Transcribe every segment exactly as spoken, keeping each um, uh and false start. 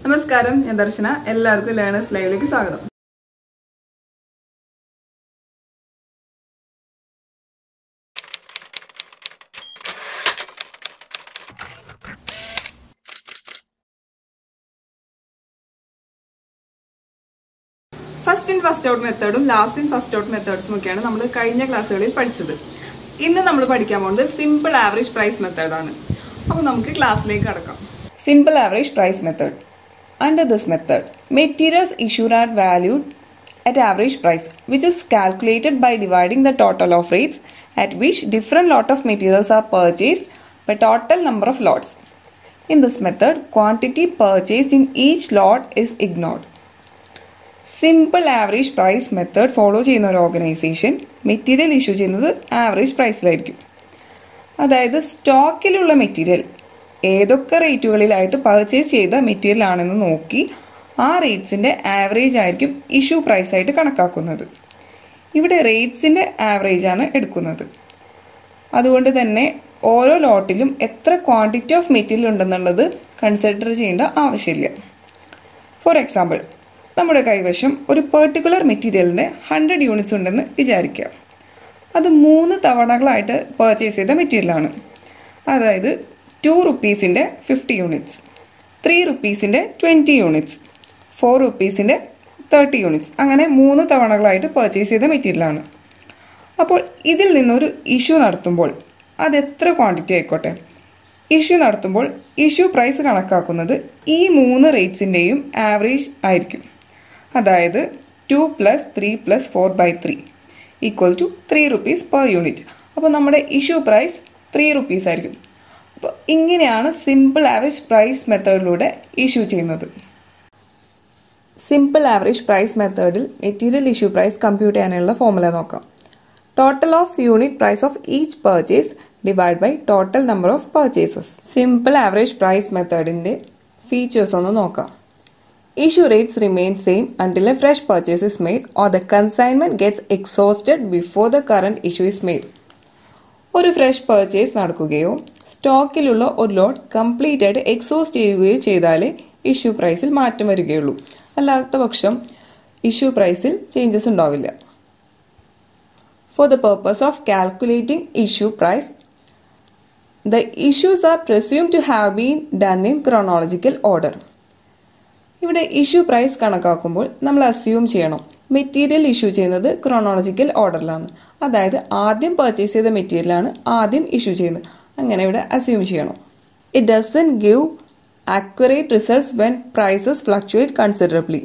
നമസ്കാരം, ഞാൻ ദർശന. എല്ലാവർക്കും ലേണേഴ്സ് ലൈവിലേക്ക് സ്വാഗതം. ഫസ്റ്റ് ഇൻ ഫസ്റ്റ് ഔട്ട് മെത്തേഡും ലാസ്റ്റ് ഇൻ ഫസ്റ്റ് ഔട്ട് മെത്തേഡ്സും ഒക്കെയാണ് നമ്മൾ കഴിഞ്ഞ ക്ലാസ്സുകളിൽ പഠിച്ചത്. ഇന്ന് നമ്മൾ പഠിക്കാൻ പോകുന്നത് സിമ്പിൾ ആവറേജ് പ്രൈസ് മെത്തേഡാണ്. അപ്പോൾ നമുക്ക് ക്ലാസ്സിലേക്ക് കടക്കാം. Simple average price method. Under this method, materials issued are valued at average price, which is calculated by dividing the total of rates at which different lot of materials are purchased by total number of lots. In this method, quantity purchased in each lot is ignored. Simple average price method follow ചെയ്യുന്ന ഒരു organisation material issue ചെയ്യുന്നത് average പ്രൈസിലായിരിക്കും. അതായത് സ്റ്റോക്കിലുള്ള material ഏതൊക്കെ റേറ്റുകളിലായിട്ട് purchase ചെയ്ത material ആണെന്ന് നോക്കി ആ റേറ്റ്സിന്റെ ആവറേജ് ആയിരിക്കും ഇഷ്യൂ പ്രൈസ് ആയിട്ട് കണക്കാക്കുന്നത്. ഇവിടെ റേറ്റ്സിന്റെ ആവറേജ് ആണ് എടുക്കുന്നത്. അതുകൊണ്ട് തന്നെ ഓരോ ലോട്ടിലും എത്ര ക്വാണ്ടിറ്റി ഓഫ് മെറ്റീരിയൽ ഉണ്ടെന്നുള്ളത് കൺസിഡർ ചെയ്യേണ്ട ആവശ്യമില്ല. ഫോർ എക്സാമ്പിൾ, നമ്മുടെ കൈവശം ഒരു പെർട്ടിക്കുലർ മെറ്റീരിയലിന്റെ ഹൺഡ്രഡ് യൂണിറ്റ്സ് ഉണ്ടെന്ന് വിചാരിക്കുക. അത് മൂന്ന് തവണകളായിട്ട് പർച്ചേസ് ചെയ്ത മെറ്റീരിയലാണ്. അതായത് ടു റുപ്പീസിന്റെ ഫിഫ്റ്റി യൂണിറ്റ്സ്, ത്രീ റുപ്പീസിന്റെ ട്വന്റി യൂണിറ്റ്സ്, ഫോർ റുപ്പീസിന്റെ തേർട്ടി യൂണിറ്റ്സ്, അങ്ങനെ മൂന്ന് തവണകളായിട്ട് പർച്ചേസ് ചെയ്ത മെറ്റീരിയലാണ്. അപ്പോൾ ഇതിൽ നിന്നൊരു ഇഷ്യൂ നടത്തുമ്പോൾ അത് എത്ര ക്വാണ്ടിറ്റി ആയിക്കോട്ടെ, ഇഷ്യൂ നടത്തുമ്പോൾ ഇഷ്യൂ പ്രൈസ് കണക്കാക്കുന്നത് ഈ മൂന്ന് റേറ്റ്സിന്റെയും ആവറേജ് ആയിരിക്കും. അതായത് two plus three plus four by three equal to three rupees per unit. അപ്പോൾ നമ്മുടെ ഇഷ്യൂ പ്രൈസ് ത്രീ റുപ്പീസ് ആയിരിക്കും. അപ്പോൾ ഇങ്ങനെയാണ് സിമ്പിൾ ആവറേജ് പ്രൈസ് മെത്തേഡിലൂടെ ഇഷ്യൂ ചെയ്യുന്നത്. സിമ്പിൾ ആവറേജ് പ്രൈസ് മെത്തേഡിൽ മെറ്റീരിയൽ ഇഷ്യൂ പ്രൈസ് കമ്പ്യൂട്ട് ചെയ്യാനുള്ള ഫോർമുല നോക്കാം. Total of unit price of each purchase divide by total number of purchases. Simple average price മെത്തേഡിന്റെ features ഒന്ന് നോക്കാം. Issue rates remain same until a fresh purchase is made or the consignment gets exhausted before the current issue is made. ഒരു fresh purchase നടക്കുകയോ സ്റ്റോക്കിലുള്ള ഒരു lot complete ആയിട്ട് exhaust ചെയ്യുകയോ ചെയ്താലേ ഇഷ്യൂ പ്രൈസിൽ മാറ്റം വരികയുള്ളൂ. അല്ലാത്ത പക്ഷം ഇഷ്യൂ പ്രൈസിൽ ചേഞ്ചസ് ഉണ്ടാവില്ല. For the purpose of calculating issue price, the issues are presumed to have been done in chronological order. ഇവിടെ ഇഷ്യൂ പ്രൈസ് കണക്കാക്കുമ്പോൾ നമ്മൾ അസ്യൂം ചെയ്യണം മെറ്റീരിയൽ ഇഷ്യൂ ചെയ്യുന്നത് ക്രോണോളജിക്കൽ ഓർഡറിലാണ്. അതായത് ആദ്യം പർച്ചേസ് ചെയ്ത മെറ്റീരിയലാണ് ആദ്യം ഇഷ്യൂ ചെയ്യുന്നത്. അങ്ങനെ ഇവിടെ അസ്യൂം ചെയ്യണം. It doesn't give accurate results when prices fluctuate considerably.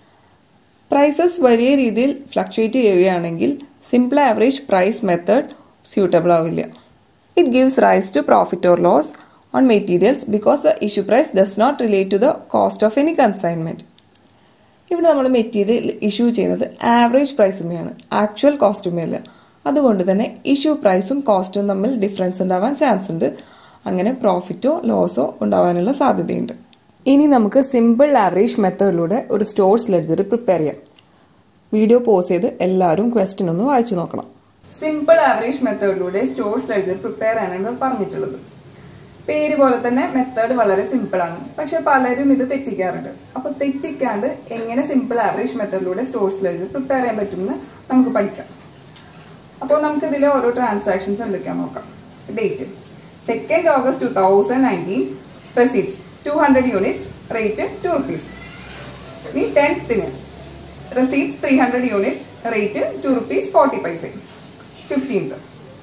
Prices വലിയ രീതിയിൽ ഫ്ലക്ച്വേറ്റ് ചെയ്യുകയാണെങ്കിൽ simple average price method suitable ആവില്ല. It gives rise to profit or loss on materials because the issue price does not relate to the cost of any consignment. ഇവിടെ നമ്മൾ material issue ചെയ്യുന്നത് average പ്രൈസുമേയാണ്, actual കോസ്റ്റുമേയല്ല. അതുകൊണ്ട് തന്നെ issue പ്രൈസും കോസ്റ്റും തമ്മിൽ ഡിഫറൻസ് ഉണ്ടാവാൻ ചാൻസ് ഉണ്ട്. അങ്ങനെ പ്രോഫിറ്റോ ലോസോ ഉണ്ടാവാനുള്ള സാധ്യതയുണ്ട്. ഇനി നമുക്ക് സിമ്പിൾ ആവറേജ് മെത്തേഡിലൂടെ ഒരു സ്റ്റോർസ് ലെഡ്ജർ പ്രിപ്പയർ ചെയ്യാം. വീഡിയോ പോസ് ചെയ്ത് എല്ലാവരും ക്വസ്റ്റ്യൻ ഒന്ന് വായിച്ചു നോക്കണം. സിമ്പിൾ ആവറേജ് മെത്തേഡിലൂടെ സ്റ്റോർസ് ലെഡ്ജർ പ്രിപ്പയർ ചെയ്യാനാണ് പറഞ്ഞിട്ടുള്ളത്. പേര് പോലെ തന്നെ മെത്തേഡ് വളരെ സിമ്പിൾ ആണ്. പക്ഷെ പലരും ഇത് തെറ്റിക്കാറുണ്ട്. അപ്പൊ തെറ്റിക്കാണ്ട് എങ്ങനെ സിമ്പിൾ ആവറേജ് മെത്തേഡിലൂടെ സ്റ്റോർസ് ലെഡ്ജർ പ്രിപ്പയർ ചെയ്യാൻ പറ്റുമെന്ന് നമുക്ക് പഠിക്കാം. അപ്പോൾ നമുക്ക് ഇതിലെ ഓരോ ട്രാൻസാക്ഷൻസ് എന്തൊക്കെയാണെന്ന് നോക്കാം. Date second August two thousand nineteen, receipts two hundred units, rate two rupees. ഇനി ടെൻത്തിന് receipts three hundred units, rate two rupees forty paisa. Fifteenth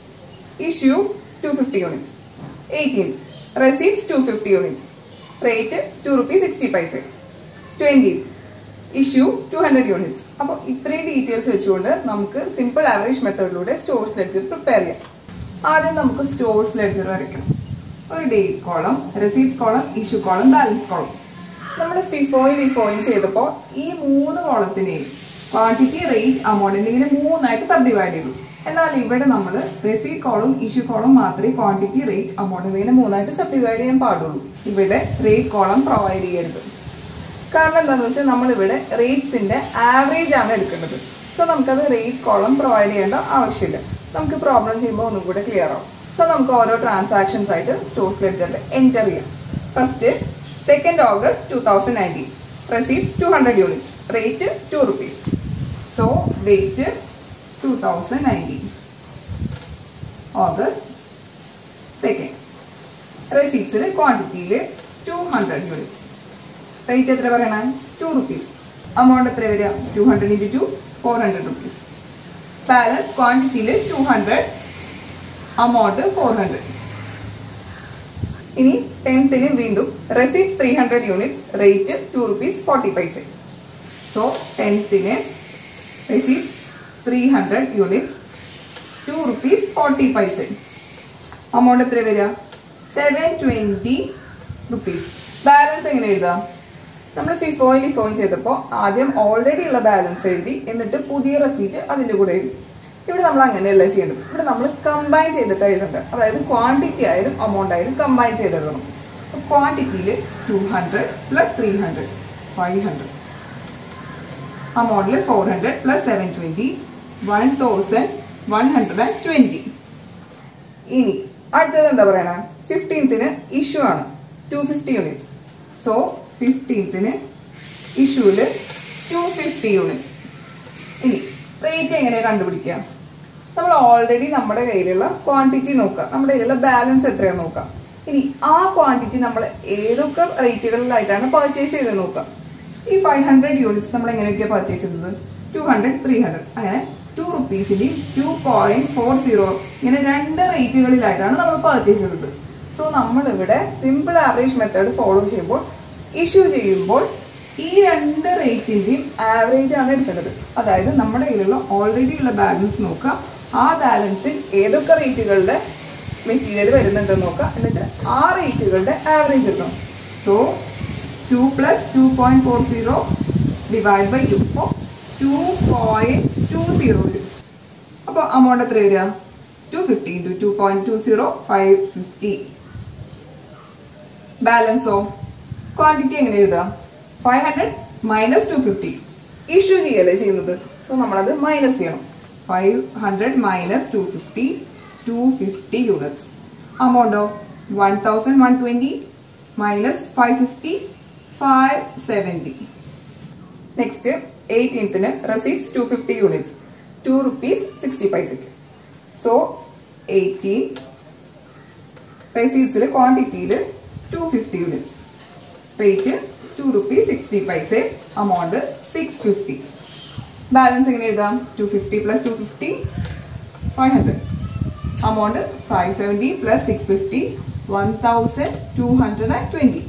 issue two fifty units. eighteenth receipts two hundred fifty units, rate two rupees sixty paise. twentieth issue two hundred units. അപ്പോൾ ഇത്രയും details വെച്ചുകൊണ്ട് നമുക്ക് simple average മെത്തേഡിലൂടെ stores ledger prepare ചെയ്യാം. ആദ്യം നമുക്ക് stores ledger വരയ്ക്കാം. ഒരു date column, receipts column, issue column, balance column. നമ്മൾ ഫിഫോയും വിഫോയും ചെയ്തപ്പോൾ ഈ മൂന്ന് കോളത്തിനെയും ക്വാണ്ടിറ്റി, റേറ്റ്, അമൗണ്ട് എന്നിങ്ങനെ മൂന്നായിട്ട് സബ് ഡിവൈഡ് ചെയ്തു. എന്നാൽ ഇവിടെ നമ്മൾ റെസീറ്റ് കോളും ഇഷ്യൂ കോളും മാത്രമേ ക്വാണ്ടിറ്റി, റേറ്റ്, അമൗണ്ട് എന്നിങ്ങനെ മൂന്നായിട്ട് സബ് ഡിവൈഡ് ചെയ്യാൻ പാടുള്ളൂ. ഇവിടെ റേറ്റ് കോളം പ്രൊവൈഡ് ചെയ്യരുത്. കാരണം എന്താണെന്ന് വെച്ചാൽ നമ്മൾ ഇവിടെ റേറ്റ്സിന്റെ ആവറേജ് ആണ് എടുക്കേണ്ടത്. സോ നമുക്കത് റേറ്റ് കോളം പ്രൊവൈഡ് ചെയ്യേണ്ട ആവശ്യമില്ല. നമുക്ക് പ്രോബ്ലം ചെയ്യുമ്പോൾ ഒന്നും കൂടെ ക്ലിയർ ആവും. സോ നമുക്ക് ഓരോ ട്രാൻസാക്ഷൻസ് ആയിട്ട് സ്റ്റോർസ് ലെഡ്ജറിൽ എൻറ്റർ ചെയ്യാം. First second August two thousand nineteen. Receipts two hundred units. Rate two rupees. So date two thousand nineteen. August second. Receipts quantity two hundred units. Rate two rupees. Amount two hundred into two, four hundred rupees. Balance quantity two hundred. Amount four hundred. In tenth in window, receipts three hundred units, rate two rupees forty paise. So tenth in receipts three hundred units, two rupees forty paise. Amount seven twenty rupees. Balance എങ്ങനെയാ? നമ്മൾ ഫിഫോയിൽ phone ചെയ്തപ്പോൾ ആദ്യം already ഉള്ള balance എഴുതി എന്നിട്ട് പുതിയ receipt അതിന്റെ കൂടെ എഴുതി. ഇവിടെ നമ്മൾ അങ്ങനെയല്ല ചെയ്യേണ്ടത്. ഇവിടെ നമ്മൾ കമ്പൈൻ ചെയ്തിട്ട് എഴുതേണ്ടത്. അതായത് ക്വാണ്ടിറ്റി ആയാലും എമൗണ്ട് ആയാലും കമ്പൈൻ ചെയ്തെഴുതണം. ക്വാണ്ടിറ്റിയിൽ two hundred plus three hundred five hundred, അമൗണ്ടിൽ four hundred plus seven twenty one thousand one hundred and twenty. ഇനി അടുത്തത് എന്താ പറയണ? ഫിഫ്റ്റീൻത്തിന് ഇഷ്യൂ ആണ് ടു ഫിഫ്റ്റി യൂണിറ്റ്സ്. സോ ഫിഫ്റ്റീൻത്തിന് ഇഷ്യൂല് ടു ഫിഫ്റ്റി യൂണിറ്റ്സ്. ഇനി റേറ്റ് എങ്ങനെ കണ്ടുപിടിക്കുക? നമ്മൾ ഓൾറെഡി നമ്മുടെ കയ്യിലുള്ള ക്വാണ്ടിറ്റി നോക്കുക, നമ്മുടെ കയ്യിലുള്ള ബാലൻസ് എത്രയാണെന്ന് നോക്കാം. ഇനി ആ ക്വാണ്ടിറ്റി നമ്മൾ ഏതൊക്കെ റേറ്റുകളിലായിട്ടാണ് പർച്ചേസ് ചെയ്ത് നോക്കാം. ഈ ഫൈവ് ഹൺഡ്രഡ് യൂണിറ്റ്സ് നമ്മൾ എങ്ങനെയൊക്കെയാണ് പർച്ചേസ് ചെയ്തത്? ടു ഹൺഡ്രഡ് ത്രീ ഹൺഡ്രഡ് അങ്ങനെ ടു റുപ്പീസിന്റെ ടു പോയിന്റ് ഫോർ സീറോ ഇങ്ങനെ രണ്ട് റേറ്റുകളിലായിട്ടാണ് നമ്മൾ പർച്ചേസ് ചെയ്തത്. സോ നമ്മൾ ഇവിടെ സിമ്പിൾ ആവറേജ് മെത്തേഡ് ഫോളോ ചെയ്യുമ്പോൾ ഇഷ്യൂ ചെയ്യുമ്പോൾ ഈ രണ്ട് റേറ്റിന്റെയും ആവറേജ് ആണ് എടുക്കേണ്ടത്. അതായത് നമ്മുടെ കയ്യിലുള്ള ഓൾറെഡി ഉള്ള ബാലൻസ് നോക്കാം, ആ ബാലൻസിൽ ഏതൊക്കെ റേറ്റുകളുടെ മെറ്റീരിയൽ വരുന്നുണ്ടെന്ന് നോക്കാം, എന്നിട്ട് ആ റേറ്റുകളുടെ ആവറേജ് എടുക്കണം. So two plus two point four zero divide by two, അപ്പോൾ ടു പോയിന്റ് ടു സീറോ വരും. അപ്പോൾ അമൗണ്ട് എത്ര വരിക? Two fifty into two point two zero five fifty. ബാലൻസോ ക്വാണ്ടിറ്റി എങ്ങനെ എഴുതാം? Five hundred minus two fifty. Issue ചെയ്യല്ലേ ചെയ്യുന്നത്, സോ നമ്മളത് മൈനസ് ചെയ്യണം. Five hundred minus two fifty, two fifty units. അമൗണ്ടോ one thousand one twenty minus five fifty, five seventy. Next എയ്റ്റീൻത്തിന് receipts two fifty units, two rupees sixty പൈസക്ക്. So eighteen റെസീറ്റ്സിൽ ക്വാണ്ടിറ്റിയിൽ two fifty units, rate two rupees sixty paisa, amount six fifty. Balance എങ്ങനെ എഴുതാം? Two fifty plus two fifty five hundred, amount five seventy plus six fifty one thousand two hundred and twenty.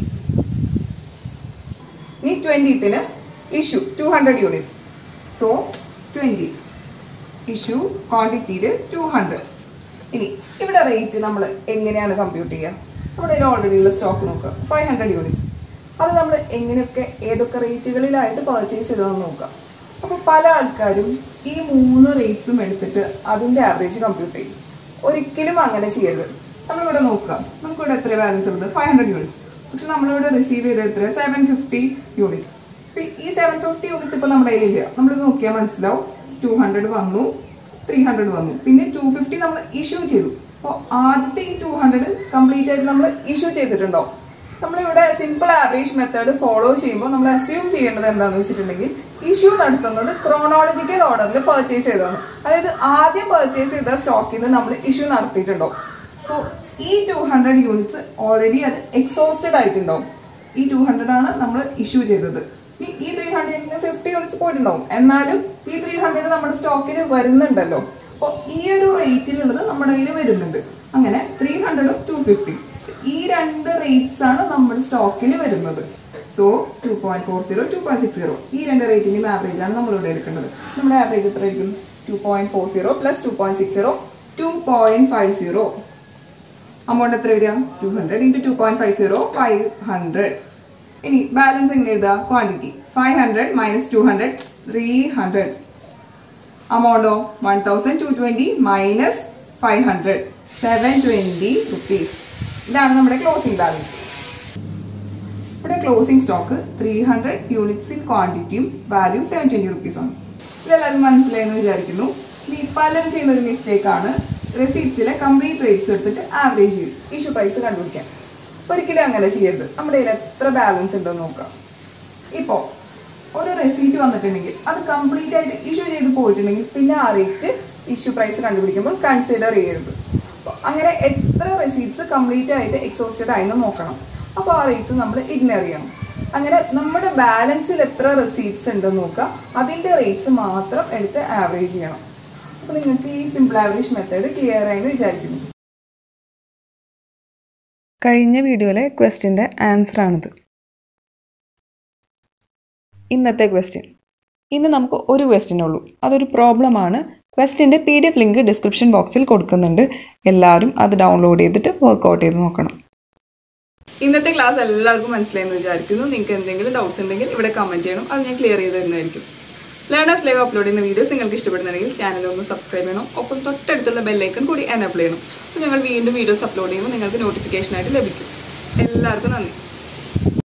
ഇനി ട്വന്റിത്തിന് issue two hundred units. So twenty issue ക്വാണ്ടിറ്റിയിൽ two hundred. ഇനി ഇവിടെ rate നമ്മൾ എങ്ങനെയാണ് compute ചെയ്യുക? നമ്മുടെ ഓൾറെഡി ഉള്ള സ്റ്റോക്ക് നോക്കുക, ഫൈവ് ഹൺഡ്രഡ് യൂണിറ്റ്സ്. അത് നമ്മൾ എങ്ങനെയൊക്കെ ഏതൊക്കെ റേറ്റുകളിലായിട്ട് പർച്ചേസ് ചെയ്തതെന്ന് നോക്കാം. അപ്പൊ പല ആൾക്കാരും ഈ മൂന്ന് റേറ്റ്സും എടുത്തിട്ട് അതിന്റെ ആവറേജ് കമ്പ്യൂട്ട് ചെയ്യും. ഒരിക്കലും അങ്ങനെ ചെയ്യരുത്. നമ്മളിവിടെ നോക്കുക, നമുക്കിവിടെ എത്ര ബാലൻസ് ഉള്ളത്? Five hundred units. പക്ഷെ നമ്മളിവിടെ റിസീവ് ചെയ്ത് എത്ര? Seven fifty units. ഈ സെവൻ ഫിഫ്റ്റി യൂണിറ്റ്സ് ഇപ്പൊ നമ്മുടെ കയ്യിലില്ല. നമ്മൾ നോക്കിയാൽ മനസ്സിലാവും, ടു ഹൺഡ്രഡ് വന്നു, ത്രീ ഹൺഡ്രഡ് വന്നു, പിന്നെ ടു ഫിഫ്റ്റി നമ്മൾ ഇഷ്യൂ ചെയ്തു. അപ്പോൾ ആദ്യത്തെ ഈ ടു ഹൺഡ്രഡ് കംപ്ലീറ്റ് ആയിട്ട് നമ്മൾ ഇഷ്യൂ ചെയ്തിട്ടുണ്ടോ? നമ്മളിവിടെ സിമ്പിൾ ആവറേജ് മെത്തേഡ് ഫോളോ ചെയ്യുമ്പോൾ നമ്മൾ അസ്യൂം ചെയ്യേണ്ടത് എന്താണെന്ന് വെച്ചിട്ടുണ്ടെങ്കിൽ ഇഷ്യൂ നടത്തുന്നത് ക്രോണോളജിക്കൽ ഓർഡറിൽ പർച്ചേസ് ചെയ്തതാണ്. അതായത് ആദ്യം പർച്ചേസ് ചെയ്ത സ്റ്റോക്കിൽ നിന്ന് നമ്മൾ ഇഷ്യൂ നടത്തിയിട്ടുണ്ടോ? സോ ഈ ടു ഹൺഡ്രഡ് യൂണിറ്റ്സ് ഓൾറെഡി അത് എക്സോസ്റ്റഡ് ആയിട്ടുണ്ടാവും. ഈ ടു ഹൺഡ്രഡ് ആണ് നമ്മൾ ഇഷ്യൂ ചെയ്തത്. ഈ ത്രീ ഹൺഡ്രഡിന് ഫിഫ്റ്റി യൂണിറ്റ്സ് പോയിട്ടുണ്ടാവും, എന്നാലും ഈ ത്രീ ഹൺഡ്രഡ് നമ്മുടെ സ്റ്റോക്കിൽ വരുന്നുണ്ടല്ലോ. അപ്പോൾ ഈ ഒരു റേറ്റിലുള്ളത് നമ്മുടെ കയ്യിൽ വരുന്നുണ്ട്. അങ്ങനെ ത്രീ ഹൺഡ്രഡും ടു ഫിഫ്റ്റി ഈ രണ്ട് റേറ്റ്സ് ആണ് നമ്മുടെ സ്റ്റോക്കിൽ വരുന്നത്. So two point four zero two point six zero ഈ രണ്ട് റേറ്റിന്റെയും ആവറേജ് ആണ് നമ്മൾ ഇവിടെ എടുക്കേണ്ടത്. നമ്മുടെ ആവറേജ് എത്ര ആയിരിക്കും? Two point four zero plus two point six zero two point five zero. Amount എത്ര വരിക? Two hundred into two point five zero five hundred. ഇനി ബാലൻസ് എങ്ങനെ എഴുതുക? Quantity five hundred minus two hundred three hundred. അമൗണ്ടോ one thousand two twenty minus five hundred seven twenty rupees. ഇതാണ് നമ്മുടെ closing balance. ഇവിടെ closing stock three hundred units in ക്വാണ്ടിറ്റിയും value seven twenty rupees ആണ്. ഇതെല്ലാവരും മനസ്സിലായെന്ന് വിചാരിക്കുന്നു. ഇനി പലരും ചെയ്യുന്ന ഒരു മിസ്റ്റേക്ക് ആണ് റെസീപ്റ്റ്സിലെ കംപ്ലീറ്റ് റേറ്റ്സ് എടുത്തിട്ട് ആവറേജ് ചെയ്യും ഇഷ്യൂ പ്രൈസ് കണ്ടുപിടിക്കാൻ. ഒരിക്കലും അങ്ങനെ ചെയ്യരുത്. നമ്മുടെ കയ്യിൽ എത്ര ബാലൻസ് ഉണ്ടെന്ന് നോക്കാം. ഇപ്പോൾ ഒരു റെസീറ്റ് വന്നിട്ടുണ്ടെങ്കിൽ അത് കംപ്ലീറ്റ് ആയിട്ട് ഇഷ്യൂ ചെയ്ത് പോയിട്ടുണ്ടെങ്കിൽ പിന്നെ ആ റേറ്റ് ഇഷ്യൂ പ്രൈസ് കണ്ടുപിടിക്കുമ്പോൾ കൺസിഡർ ചെയ്യരുത്. അങ്ങനെ എത്ര റെസീറ്റ്സ് കംപ്ലീറ്റ് ആയിട്ട് എക്സോസ്റ്റഡ് ആയെന്ന് നോക്കണം. അപ്പോൾ ആ റേറ്റ്സ് നമ്മൾ ഇഗ്നോർ ചെയ്യണം. അങ്ങനെ നമ്മുടെ ബാലൻസിൽ എത്ര റെസീറ്റ്സ് ഉണ്ടെന്ന് നോക്കുക, അതിൻ്റെ റേറ്റ്സ് മാത്രം എടുത്ത് ആവറേജ് ചെയ്യണം. അപ്പോൾ നിങ്ങൾക്ക് ഈ സിമ്പിൾ ആവറേജ് മെത്തേഡ് ക്ലിയർ ആയെന്ന് വിചാരിക്കുന്നു. കഴിഞ്ഞ വീഡിയോയിലെ ക്വസ്റ്റ്യൻ്റെ ആൻസറാണിത്. ഇന്നത്തെ ക്വസ്റ്റ്യൻ. ഇന്ന് നമുക്ക് ഒരു ക്വസ്റ്റ്യൻ ഉള്ളൂ. അതൊരു പ്രോബ്ലമാണ്. ക്വസ്റ്റ്യൻ്റെ P D F link description ബോക്സിൽ കൊടുക്കുന്നുണ്ട്. എല്ലാവരും അത് ഡൗൺലോഡ് ചെയ്തിട്ട് വർക്കൗട്ട് ചെയ്ത് നോക്കണം. ഇന്നത്തെ ക്ലാസ് എല്ലാവർക്കും മനസ്സിലായെന്ന് വിചാരിക്കുന്നു. നിങ്ങൾക്ക് എന്തെങ്കിലും ഡൗട്ട്സ് ഉണ്ടെങ്കിൽ ഇവിടെ കമൻറ്റ് ചെയ്യണം. അത് ഞാൻ ക്ലിയർ ചെയ്ത് തരുന്നതായിരിക്കും. ലേണേഴ്സ് ലൈവ് അപ്ലോഡ് ചെയ്യുന്ന വീഡിയോസ് നിങ്ങൾക്ക് ഇഷ്ടപ്പെടുന്നുണ്ടെങ്കിൽ ചാനൽ ഒന്ന് സബ്സ്ക്രൈബ് ചെയ്യണം. ഒപ്പം തൊട്ടടുത്തുള്ള ബെല്ലൈക്കൺ കൂടി എനേബിൾ ചെയ്യണം. അപ്പോൾ ഞങ്ങൾ വീണ്ടും വീഡിയോസ് അപ്ലോഡ് ചെയ്യുമ്പോൾ നിങ്ങൾക്ക് നോട്ടിഫിക്കേഷനായിട്ട് ലഭിക്കും. എല്ലാവർക്കും നന്ദി.